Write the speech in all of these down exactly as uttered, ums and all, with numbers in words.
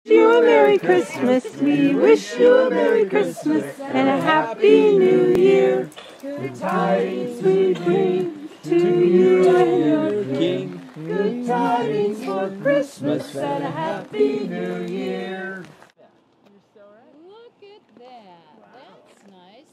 You a Merry Christmas. We wish you a Merry Christmas and a Happy New Year. Good tidings we bring to you and your King. Good tidings for Christmas and a Happy New Year. Look at that. That's nice.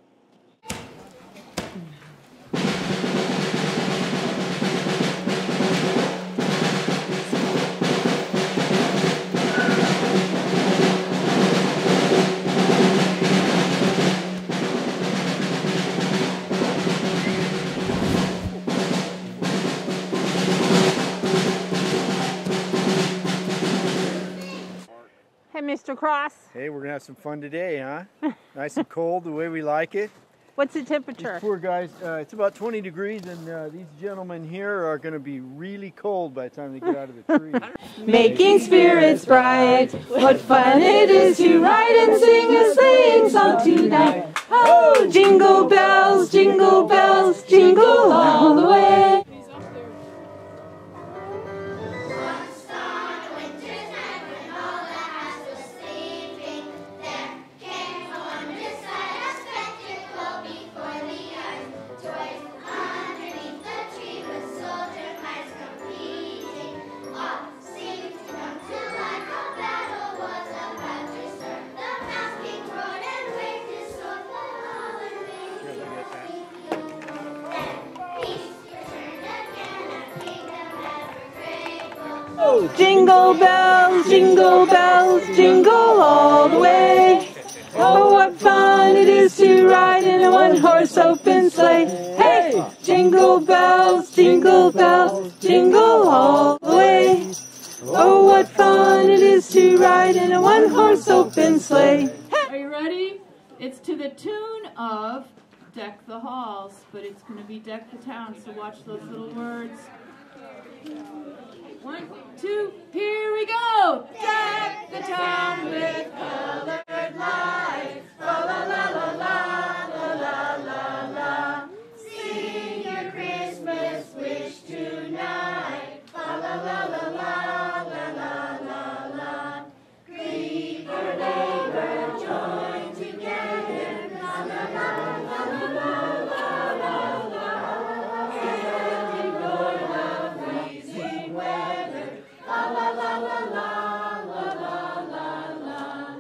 Hey, Mister Cross. Hey, we're gonna have some fun today, huh? Nice and cold, the way we like it. What's the These temperature? poor guys, uh, it's about twenty degrees, and uh, these gentlemen here are gonna be really cold by the time they get out of the tree. Making spirits bright, what fun it is to ride and sing a sleighing song tonight. Oh, jingle bells, jingle bells, jingle all the way. Jingle bells, jingle bells, jingle all the way. Oh, what fun it is to ride in a one-horse open sleigh. Hey! Jingle bells, jingle bells, jingle all the way. Oh, what fun it is to ride in a one-horse open sleigh. Are you ready? It's to the tune of Deck the Halls, but it's going to be Deck the Town, so watch those little words. One, two, here we go! Deck the town with colored lights. La la la la la la la la la. Sing your Christmas wish tonight. La la la la la la la la la. Greet your neighbor, join together. La la la la la la la la la. And ignore the freezing weather. La la la la la la la la la.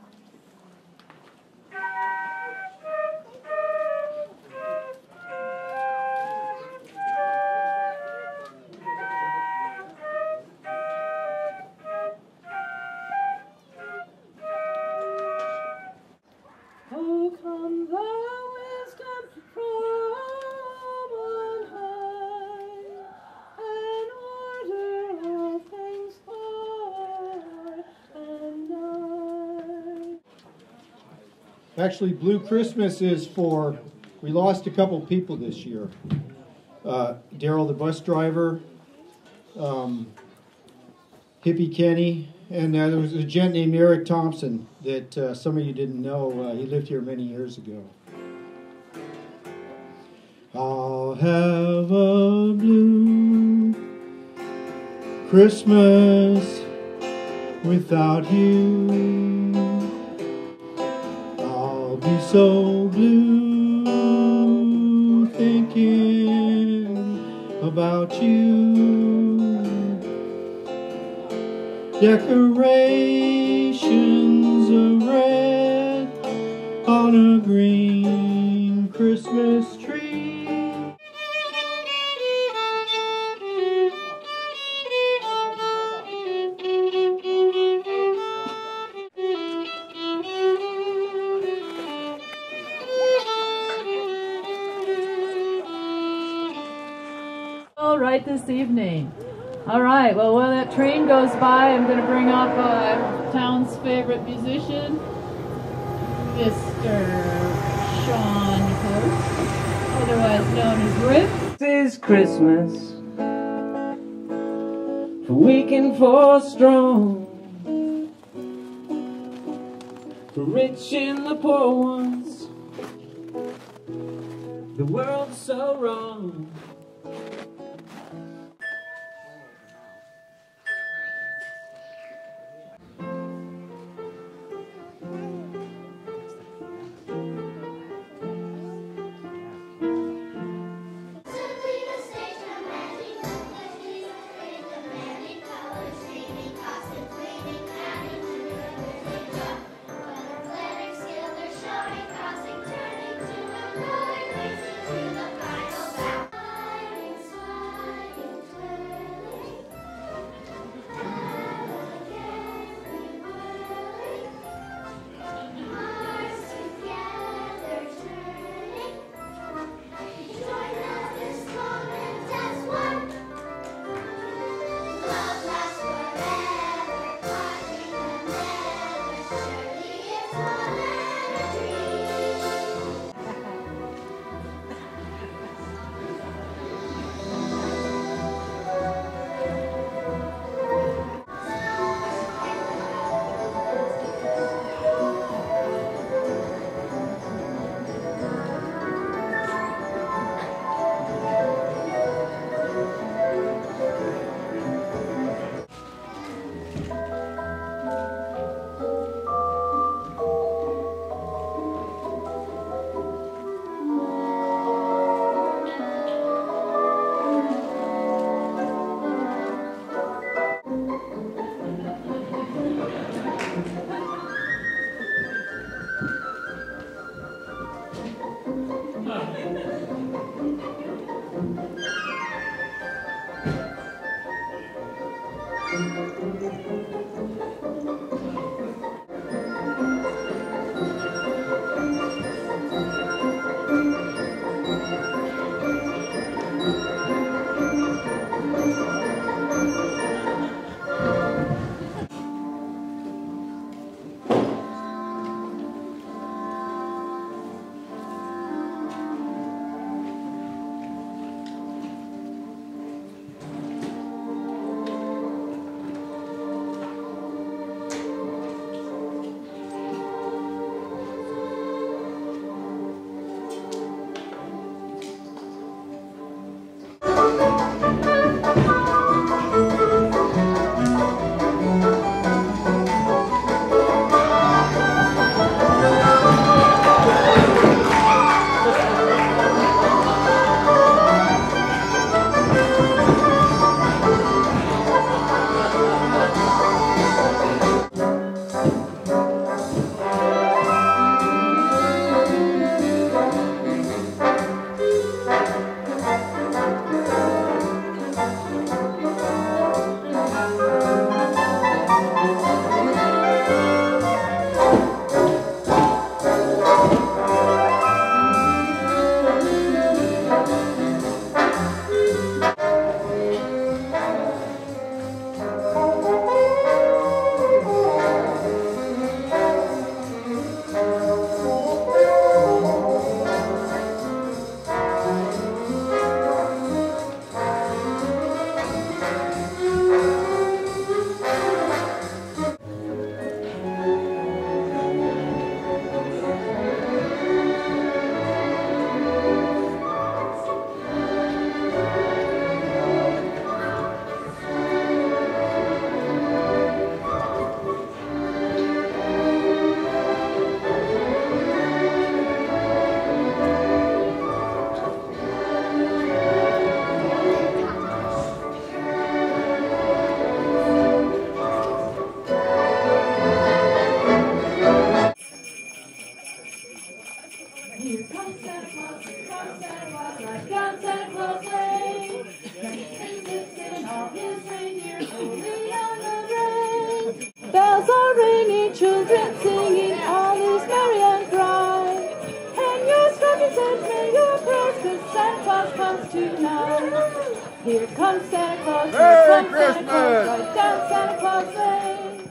Oh, come thou wisdom from on high, and order all things far and nigh. Actually, Blue Christmas is for, we lost a couple people this year. Uh, Daryl the bus driver, um, Hippie Kenny, and uh, there was a gent named Eric Thompson that uh, some of you didn't know. Uh, he lived here many years ago. I'll have a blue Christmas without you. I'll be so blue thinking about you. Decorations of red on a green Christmas tree. All right, this evening. All right, well, while that train goes by, I'm going to bring up uh, town's favorite musician, Mister Sean Hope, otherwise known as Rick. This is Christmas, for weak and for strong, for rich and the poor ones. The world's so wrong. Bells are ringing, children singing, all is merry and bright. Hang your stockings and say your prayers, 'cause Santa Claus comes tonight. Here comes Santa Claus, here Merry comes Santa Claus, Christmas! right down Santa Claus Lane.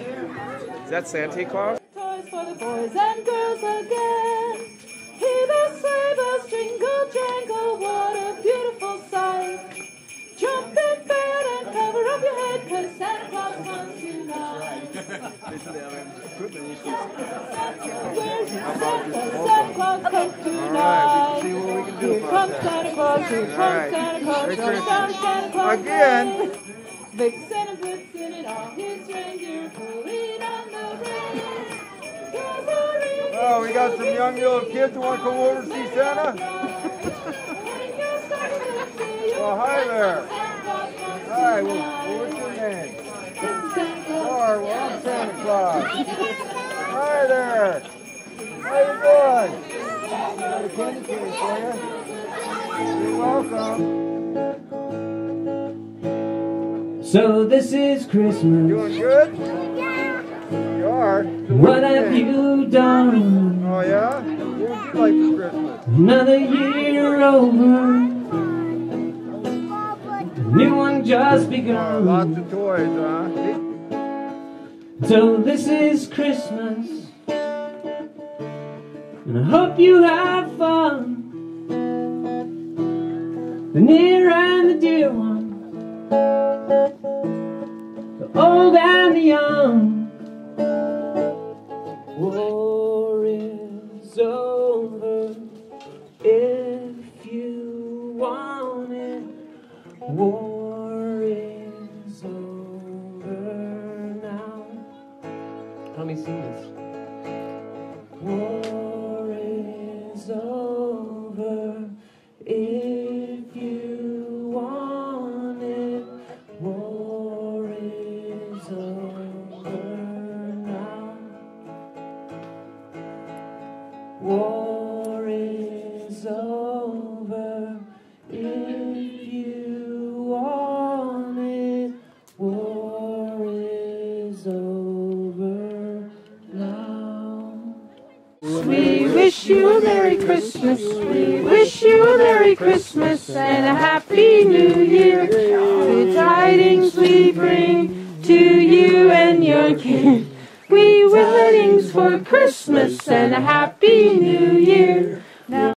Is that Santa Claus? Toys for the boys and girls again. Hear the sleigh bells jingle jangle, what a beautiful sight. Jump in bed and cover up your head, 'cause Santa Claus comes tonight. Where's Santa? Santa Claus comes tonight. see what we can do Here about comes that. Santa Claus, here comes right. Santa Claus, Merry right Christmas. down Santa Claus Again. Lane. Vixen and Blitzen and all his reindeer pulling on the rein. Bells are ringing, Oh, we got some young little kids who want to come over to see Santa? Well, hi there. Hi, well, what's your name? Star, well, I'm Santa Claus. Hi there. How you doing? Got a candy cane for you. You're welcome. So this is Christmas. Doing good? You are? So What what's your have name? you done? Oh, yeah? What would you like for Christmas? Another year over. New one just Oh, begun. lots of toys, huh? So this is Christmas, and I hope you have fun. The near and the dear one, the old and the young. War is over if you want it. War is over now. Tommy, sing this. War is over if you want it. War is over now. War is over if you want it. War is over now. We wish you a Merry Christmas. We wish you a Merry Christmas and a Happy New Year. Good tidings we bring to you and your kin. We weddings for Christmas and a Happy New Year. Now